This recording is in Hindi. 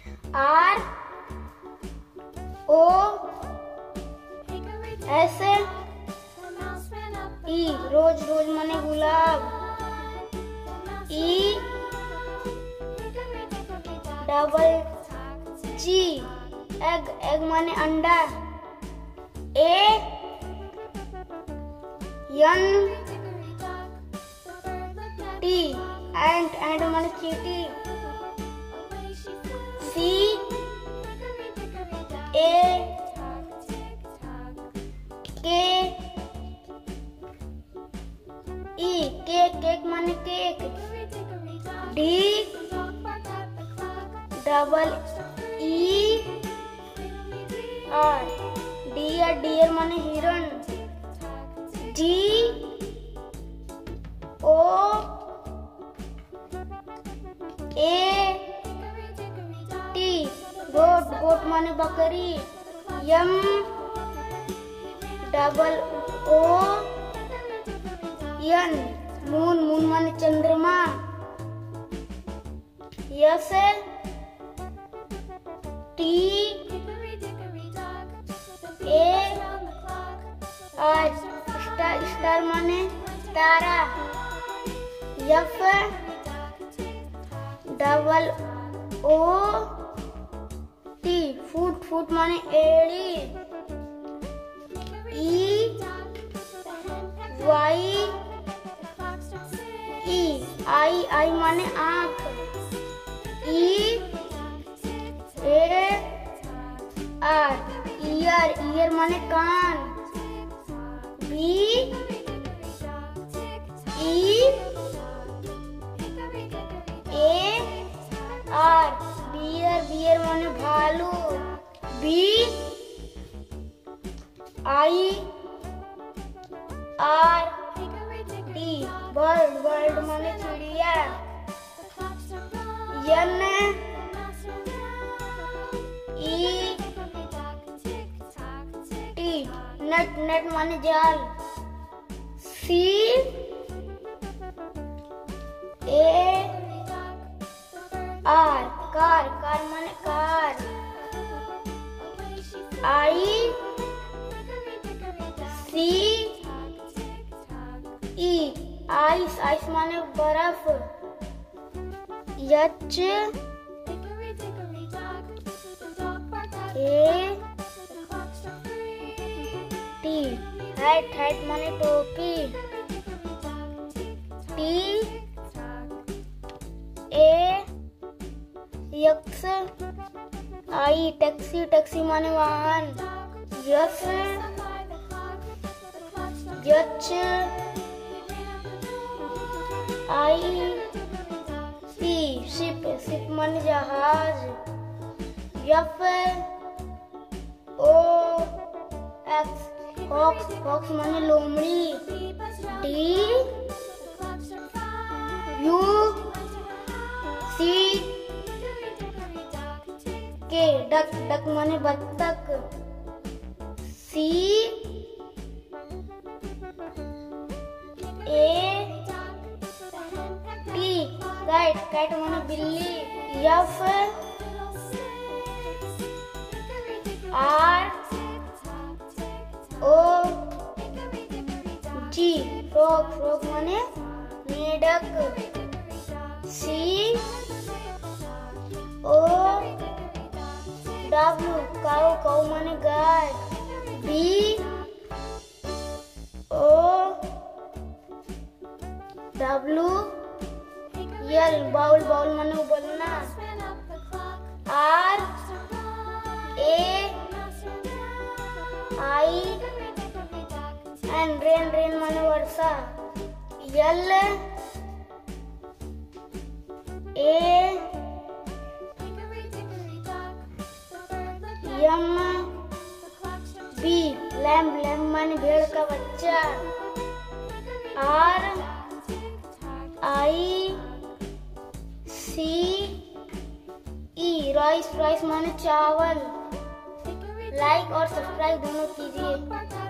R O S E rose rose माने गुलाब। E double G egg egg माने अंडा। A N T एंट माने चींटी। C A K E cake माने cake. D double E R deer माने हिरण। G O A T गोट माने बकरी। M double O N moon माने चंद्रमा। S T A R star माने तारा। F double O T foot माने एड़ी। E Y E आई माने आँख। E A R ईयर माने कान। B E A R bear माने भालू। B I R D bird माने चिड़िया। N E T नेट माने जाल। C A R कार माने car. I C E ice माने बर्फ। H A T हैट माने टोपी। T A X I taxi माने वाहन। F H I P ship माने जहाज। F O X फॉक्स माने लोमड़ी। D U C K duck माने बत्तख। C A T कैट माने बिल्ली। F R O G frog माने मेढक। C O W काऊ माने गाय। B O W L bowl माने उबलना। R A I N rain माने वर्षा। L A M B lamb माने भेड़ का बच्चा। R I C E rice माने चावल। लाइक और सब्सक्राइब दोनों कीजिए।